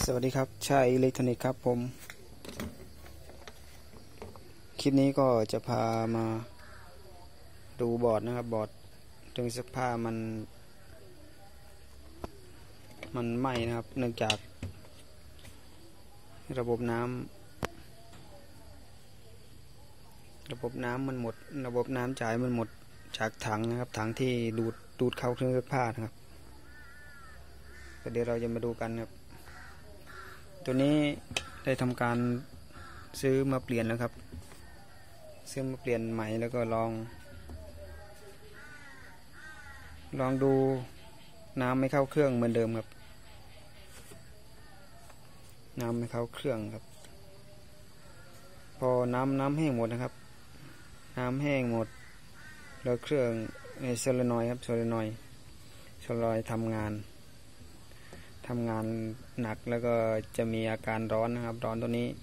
สวัสดีครับชายอิเล็กทรอนิกส์ครับผมคลิปนี้ก็จะพามาดูบอร์ดนะครับบอร์ดเครื่องซักผ้ามันไหม้นะครับเนื่องจากระบบน้ำมันหมดระบบน้ำจ่ายมันหมดจากถังนะครับถังที่ดูดเข้าเครื่องซักผ้านะครับเดี๋ยวเราจะมาดูกันครับตัวนี้ได้ทำการซื้อมาเปลี่ยนแล้วครับซื้อมาเปลี่ยนใหม่แล้วก็ลองดูน้ำไม่เข้าเครื่องเหมือนเดิมครับน้ำไม่เข้าเครื่องครับพอน้ำแห้งหมดนะครับน้ำแห้งหมดแล้วเครื่องโซเลนอยด์ครับโซเลนอยด์ทำงานหนักแล้วก็จะมีอาการร้อนนะครับร้อนตัวนี้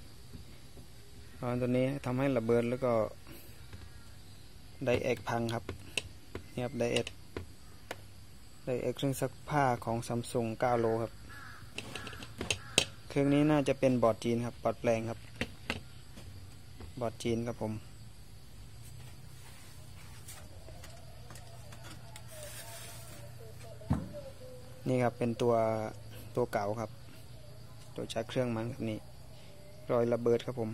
ทำให้ระเบิดแล้วก็ไดเอกพังครับนี่ครับไดเอกเครื่องซักผ้าของ Samsung 9 โลครับเครื่องนี้น่าจะเป็นบอร์ดจีนครับบอร์ดแปลงครับบอร์ดจีนครับผมนี่ครับเป็นตัวเก่าครับตัวใช้เครื่องมันครับนี่รอยระเบิดครับผม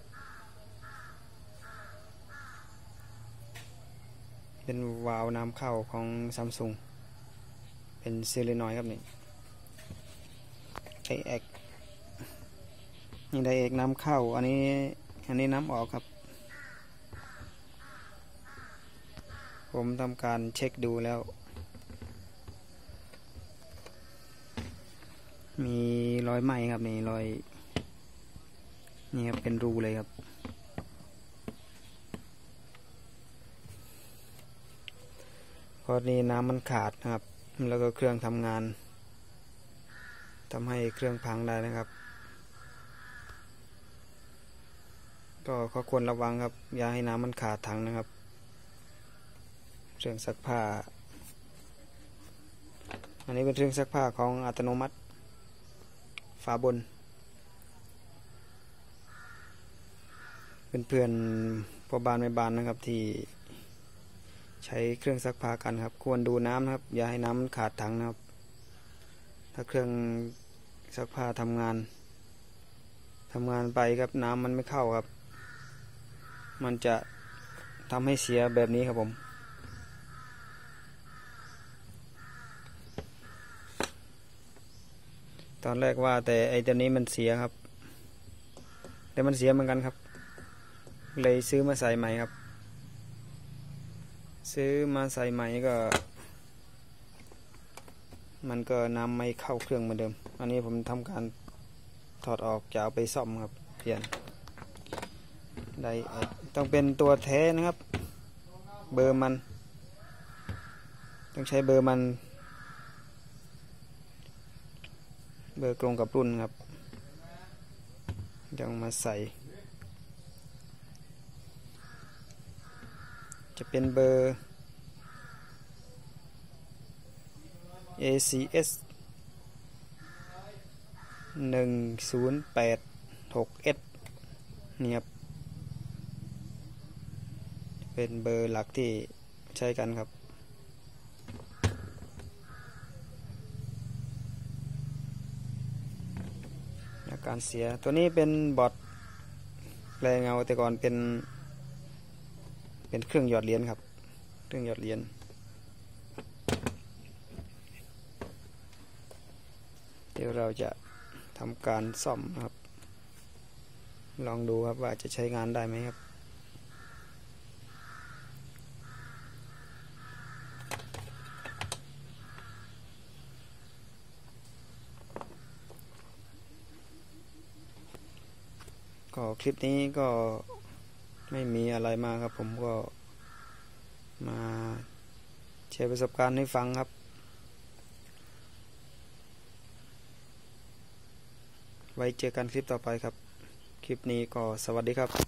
เป็นวาล์วน้ำเข้าของ Samsung เป็นโซเลนอยด์ครับนี่ไดเอกน้ำเข้าอันนี้น้ำออกครับผมทำการเช็คดูแล้วมีรอยไหม้ครับมีรอยนี่ครับเป็นรูเลยครับพอนี้น้ำมันขาดนะครับแล้วก็เครื่องทำงานทำให้เครื่องพังได้นะครับก็ควรระวังครับอย่าให้น้ำมันขาดถังนะครับเครื่องซักผ้าอันนี้เป็นเครื่องซักผ้าของอัตโนมัติฝาบนเพื่อนพ่อบ้านแม่บ้านนะครับที่ใช้เครื่องซักผ้ากันครับควรดูน้ำนะครับอย่าให้น้ำขาดถังนะครับถ้าเครื่องซักผ้าทำงานไปครับน้ำมันไม่เข้าครับมันจะทำให้เสียแบบนี้ครับผมตอนแรกว่าแต่ไอ้ตัวนี้มันเสียครับแต่มันเสียเหมือนกันครับเลยซื้อมาใส่ใหม่ครับซื้อมาใส่ใหม่ก็มันก็น้ำไม่เข้าเครื่องเหมือนเดิมอันนี้ผมทำการถอดออกจะเอาไปซ่อมครับเปลี่ยนได้ต้องเป็นตัวแท้นะครับเบอร์มันต้องใช้เบอร์มันเบอร์ตรงกับรุ่นครับยังมาใส่จะเป็นเบอร์ ACS 1086S นี่ครับเป็นเบอร์หลักที่ใช้กันครับการเสียตัวนี้เป็นบอร์ดแปลงเอาแต่ก่อนเป็นเครื่องหยอดเหรียญครับเครื่องหยอดเหรียญเดี๋ยวเราจะทำการซ่อมนะครับลองดูครับว่าจะใช้งานได้ไหมครับก็คลิปนี้ก็ไม่มีอะไรมากครับผมก็มาแชร์ประสบการณ์ให้ฟังครับไว้เจอกันคลิปต่อไปครับคลิปนี้ก็สวัสดีครับ